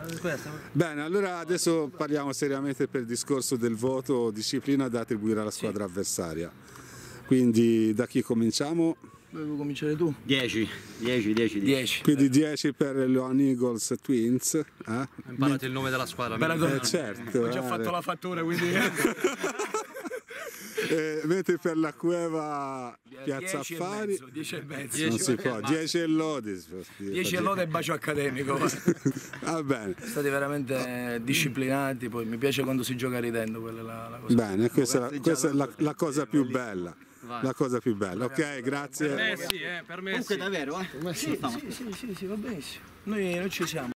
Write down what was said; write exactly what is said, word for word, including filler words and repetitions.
Bene, allora adesso parliamo seriamente per il discorso del voto, disciplina da attribuire alla squadra sì. avversaria. Quindi da chi cominciamo? Devo cominciare tu? dieci, dieci, dieci, dieci. Quindi dieci per le Leon Eagles Twins. Eh? Imparate il nome della squadra. Eh, certo. Ho già eh, fatto la fattura, quindi... eh, mentre per la Cueva Piazza Affari dieci e mezzo non si può, dieci e lodi dieci e lode e bacio accademico. Va bene, state veramente disciplinati, poi mi piace quando si gioca ridendo, quella è la, la cosa bene, questa, la, questa è la, la cosa più bella. Vai. La cosa più bella, ok, grazie. Per me sì, eh, per me comunque sì. davvero, eh? Sì, sì, sì, sì, sì, va benissimo. Noi, noi ci siamo.